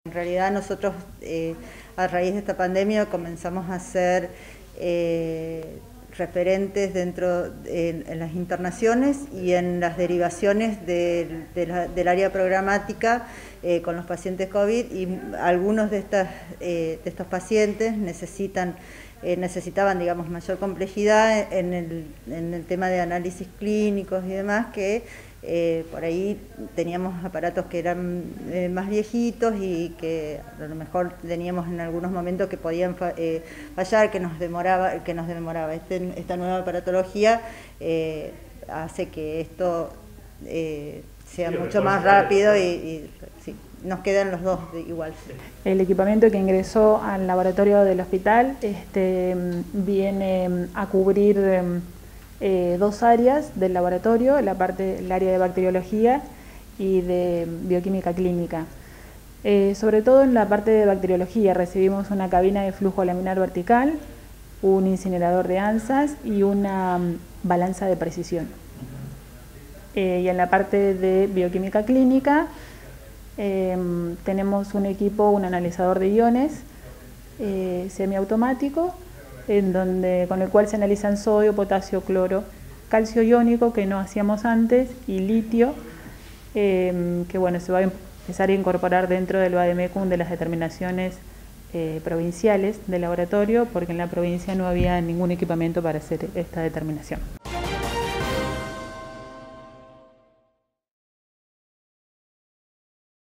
En realidad nosotros a raíz de esta pandemia comenzamos a ser referentes en las internaciones y en las derivaciones del área programática con los pacientes COVID, y algunos de estos pacientes necesitaban, digamos, mayor complejidad en el tema de análisis clínicos y demás, que por ahí teníamos aparatos que eran más viejitos y que a lo mejor teníamos en algunos momentos que podían fallar, que nos demoraba. Esta nueva aparatología hace que esto sea mucho más rápido y sí, nos quedan los dos igual. El equipamiento que ingresó al laboratorio del hospital viene a cubrir dos áreas del laboratorio, el área de bacteriología y de bioquímica clínica. Sobre todo en la parte de bacteriología recibimos una cabina de flujo laminar vertical, un incinerador de ANSAs y una balanza de precisión. Y en la parte de bioquímica clínica tenemos un analizador de iones semiautomático, con el cual se analizan sodio, potasio, cloro, calcio iónico, que no hacíamos antes, y litio, que bueno, se va a empezar a incorporar dentro del VADEMECUM de las determinaciones provinciales del laboratorio, porque en la provincia no había ningún equipamiento para hacer esta determinación.